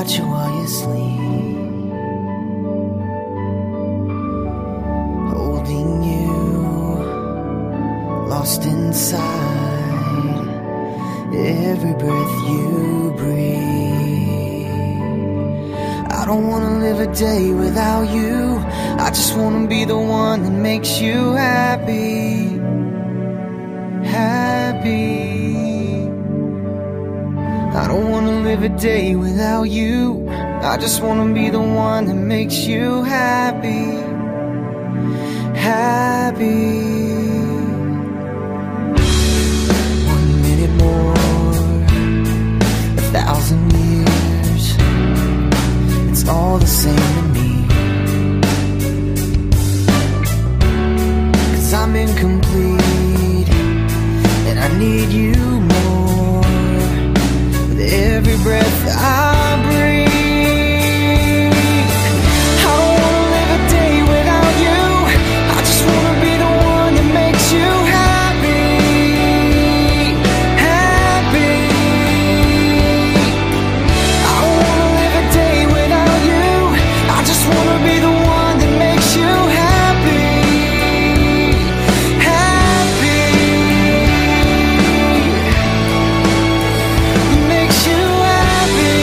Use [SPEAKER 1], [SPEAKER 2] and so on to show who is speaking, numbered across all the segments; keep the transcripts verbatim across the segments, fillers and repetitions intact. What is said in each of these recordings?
[SPEAKER 1] got you while you sleep, holding you, lost inside every breath you breathe. I don't wanna live a day without you. I just wanna be the one that makes you happy, happy. I don't wanna live a day without you. I just wanna be the one that makes you happy, happy. One minute more, a thousand years, it's all the same to me. 'Cause I'm incomplete and I need you more with every breath I breathe. I don't wanna live a day without you. I just wanna be the one that makes you happy, happy. I don't wanna live a day without you. I just wanna be the one that makes you happy, happy. Makes you happy.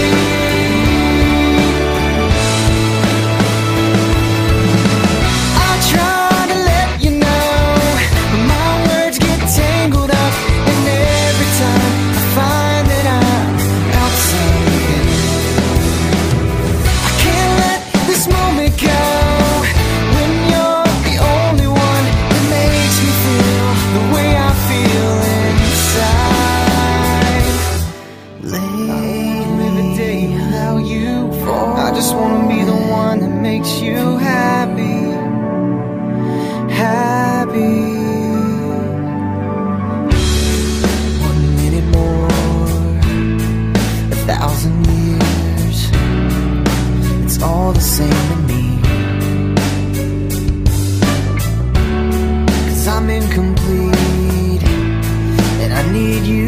[SPEAKER 1] I try to let you know, but my words get tangled up, and every time I find that I'm outside, I can't let this moment go. When you're the only one that makes me feel the way I feel inside. Lately, live a day without you. I just wanna be the one that makes you happy, happy. One minute more, a thousand years, it's all the same to me. 'Cause I'm incomplete and I need you